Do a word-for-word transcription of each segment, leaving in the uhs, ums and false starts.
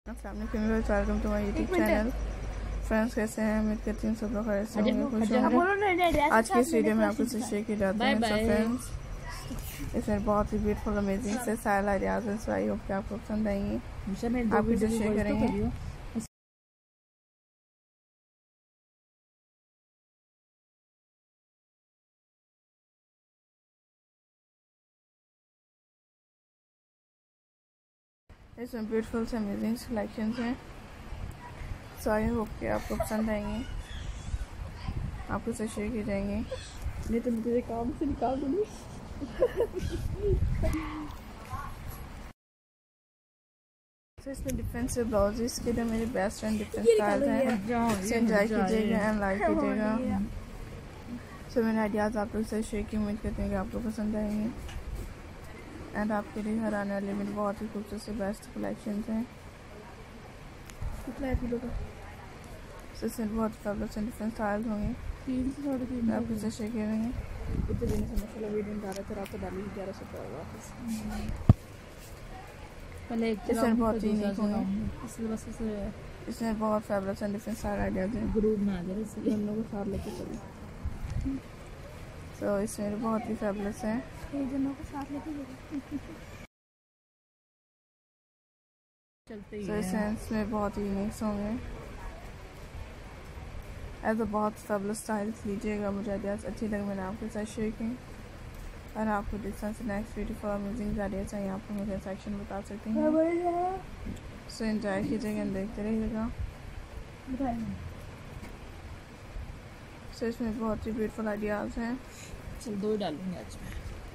Welcome to my YouTube channel. Friends कैसे हैं? उम्मीद करती हूँ सब लोग खैरियत से होंगे, खुश होंगे। आज की इस वीडियो में आपको शेयर की जाती है। सो फ्रेंड्स इसमें बहुत ही ब्यूटीफुल अमेजिंग से स्टाइल आइडियाज हैं। सो आई होप कि आपको पसंद आएंगे। आप वीडियो शेयर करेंगे। इसमें ब्यूटीफुल से अमेजिंग सिलेक्शन हैं। सो आई होप कि आपको पसंद आएंगे, आपको से शेयर की जाएंगे। नहीं तो मुझे काम से निकाल दूँगी। तो इसमें डिफरेंट से ब्लाउजेस के लिए मेरे बेस्ट एंड डिफरेंट स्टाइल हैं। सो एंजॉय कीजिएगा एंड लाइक कीजिएगा। सो मेरे आइडियाज़ आप लोग से शेयर की उम्मीद करते हैं कि आपको पसंद आएंगे। एंड आपके लिए घर आने वाले में बहुत ही खूबसूरत से बेस्ट कलेक्शन हैं। सो इसमें बहुत फेवरेट एंड डिफरेंट स्टाइल्स होंगे, मैं आपके साथ शेयर करेंगे। इतने दिन से माशाल्लाह वीडियो डाल रहे थे, रात को डाली ग्यारह सौ पर वापस। पहले इसमें बहुत ही यूनिक होंगे, इसमें बहुत favourite and different style ideas हैं। ग्रुप में आ जाए इसलिए हम लोग को साथ लेके चले। सो इसमें बहुत ही फेवरेट हैं, जनों को साथ लेके चलते। सो इस में बहुत ही यूनिक होंगे। ऐसा बहुत फेवरेट स्टाइल्स लीजिएगा। मुझे आइडियाज़ अच्छी लगे, मैंने आपके साथ शेयर की। और आपको डिस्टेंस से नेक्स्ट ब्यूटीफुल अमेजिंग आइडियाज़ चाहिए, आप मुझे सेक्शन बता सकते हैं। सो एंजॉय कीजिएगा, देखते रहिएगा। सो इसमें बहुत ही ब्यूटीफुल आइडियाज़ हैं। चल दो डालूंगी आज मैं।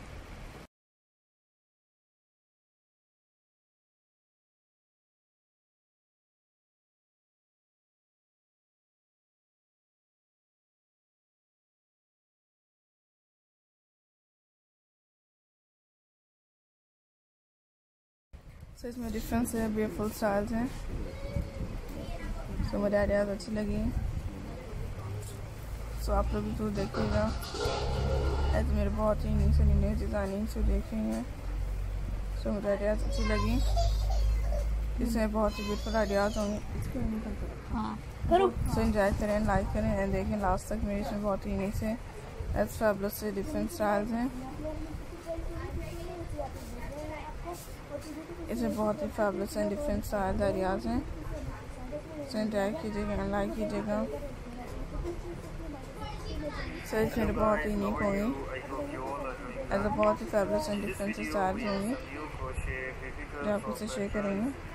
सो इसमें डिफरेंस है, ब्यूटीफुल स्टाइल्स हैं। सो मुझे आइडियाज़ अच्छी लगी। सो आप लोग भी तो देखिएगा। ऐसे मेरे बहुत ही न्यू से न्यू डिज़ाइनिंग से देखेंगे। सो मुझे आइडियाज़ अच्छी लगी। इसमें बहुत ही ब्यूटीफुल आइडियाज़ होंगे। सो एंजॉय करें, लाइक करें एंड देखें लास्ट तक। मेरे इसमें बहुत ही यूनिक से एज फैबुलस से डिफरेंट स्टाइल्स हैं। इसमें बहुत ही fabulous and different style ideas हैं। सो एंजॉय कीजिएगा, लाइक कीजिएगा। सो इसमें बहुत ही यूनिक होंगे, ऐसा बहुत ही फैबुलस एंड डिफरेंट स्टाइल्स होंगे जो आपको से शेयर करेंगे।